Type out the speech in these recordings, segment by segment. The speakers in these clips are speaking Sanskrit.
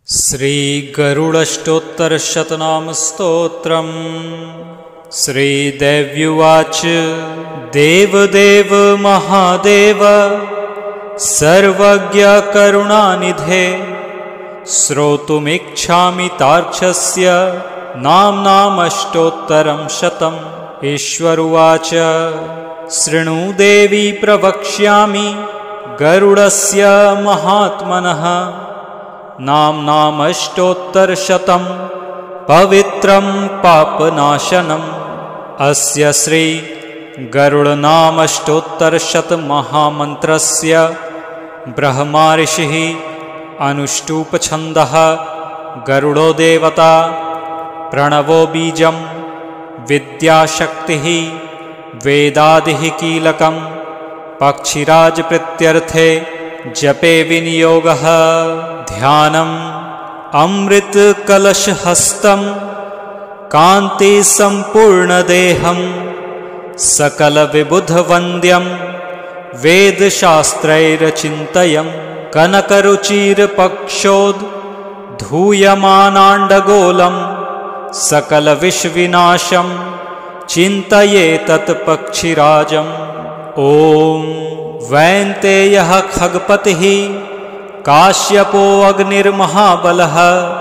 श्रीगरुडष्टोत्तरशतनाम स्तोत्रम्। श्रीदेव्युवाच देवदेव महादेव सर्वज्ञ करुणानिधे श्रोतुमिच्छामि तार्क्ष्यस्य नाम्नामष्टोत्तरं शतम्। ईश्वरुवाच शृणु देवी प्रवक्ष्यामि गरुडस्य महात्मनः नाम्नामष्टोत्तरशतं पवित्रं पापनाशनम्। अस्य श्री गरुडनामष्टोत्तरशतमहामन्त्रस्य ब्रह्मा ऋषिः अनुष्टुप्छन्दः गरुडो देवता प्रणवो बीजं विद्याशक्तिः वेदादिः कीलकं पक्षिराज प्रीत्यर्थे जपे विनियोगः। ध्यानम् अमृतकलशहस्तं कान्तिसम्पूर्णदेहं सकलविबुधवन्द्यं वेदशास्त्रैरचिन्तयं कनकरुचिरपक्षोद्धूयमानाण्डगोलं सकलविश्वविनाशं चिन्तयेतत् पक्षिराजम्। ॐ वैन्तेयः खगपतिः काश्यपो अग्निर्महाबलः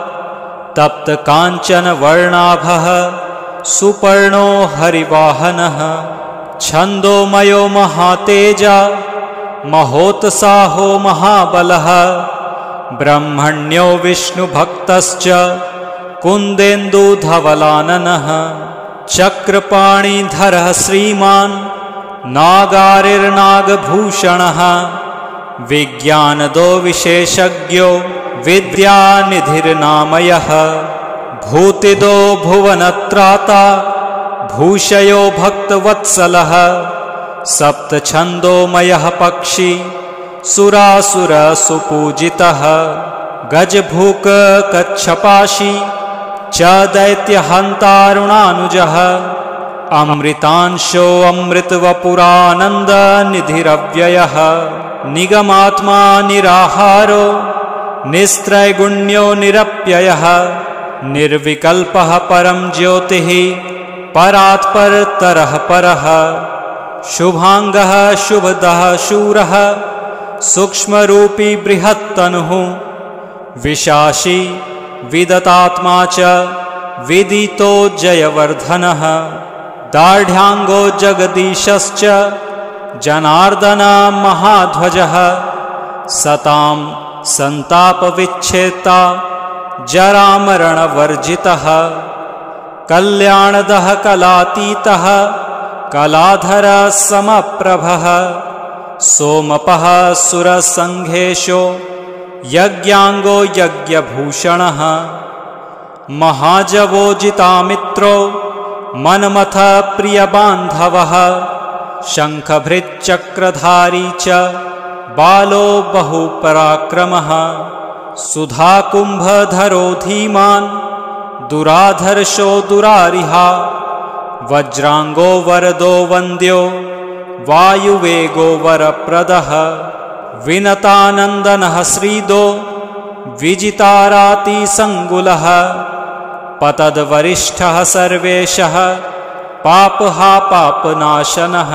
तप्तकाञ्चनवर्णाभः सुपर्णो हरिवाहनः छन्दोमयो महातेजा महोत्साहो महाबलः ब्रह्मण्यो विष्णुभक्तश्च कुन्देन्दुधवलाननः चक्रपाणिधरः श्रीमान् नागारिर्नागभूषणः विज्ञानदो विशेषज्ञो विद्यानिधिर्नामयः भूतिदो भुवनत्राता भूषयो भक्तवत्सलः सप्तछन्दोमयः पक्षी सुरासुरसुपूजितः गजभूक कच्छपाशी च दैत्यहन्तारुणानुजः अमृतांशो अमृतवपुरानन्दनिधिरव्ययः निगमात्मा निराहारो निस्त्रैगुण्यो निरप्ययः निर्विकल्पः परं ज्योतिः परात्परतरः परः शुभांगः शुभदः शूरः सूक्ष्मरूपी बृहत्तनुः विशाशी विदतात्मा च विदितो जयवर्धनः दार्ढ्याङ्गो जगदीशश्च जनार्दन महाध्वजः सतां सन्तापविच्छेता जरामरणवर्जितः कल्याणदः कलातीतः कलाधर समप्रभः सोमपः सुरसङ्घेशो यज्ञाङ्गो यज्ञभूषणः महाजवोजितामित्रो मनमथ प्रियबान्धवः शङ्खभृच्चक्रधारी च बालो बहुपराक्रमः सुधाकुम्भधरो धीमान् दुराधर्षो दुरारिहा वज्राङ्गो वरदो वन्द्यो वायुवेगो वरप्रदः विनतानन्दनः श्रीदो विजितारातिसङ्गुलः पतद्वरिष्ठः सर्वेशः पापहा पापनाशनः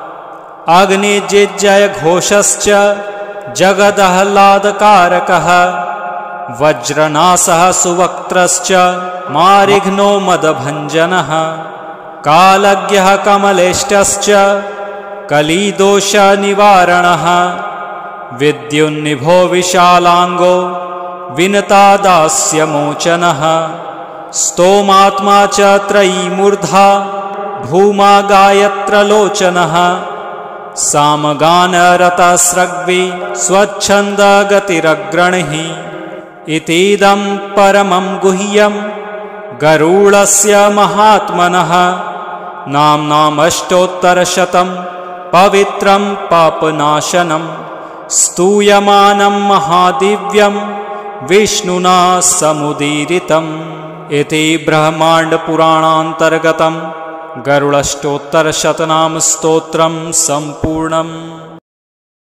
अग्निजिज्जयघोषश्च जगदह्लादकारकः वज्रनासः सुवक्त्रश्च मारिघ्नो मदभञ्जनः कालज्ञः कमलेष्टश्च कलिदोषनिवारणः विद्युन्निभो विशालाङ्गो विनतादास्यमोचनः स्तोमात्मा च त्रयीमूर्धा भूमा गायत्रलोचनः सामगानरतस्रग्वी स्वच्छन्दगतिरग्रणिः इतीदं परमं गुह्यं गरुडस्य महात्मनः नाम्नामष्टोत्तरशतं पवित्रं पापनाशनं स्तूयमानं महादिव्यं विष्णुना समुदीरितम्। इति ब्रह्माण्डपुराणान्तर्गतं गरुडष्टोत्तरशतनाम स्तोत्रं सम्पूर्णम्।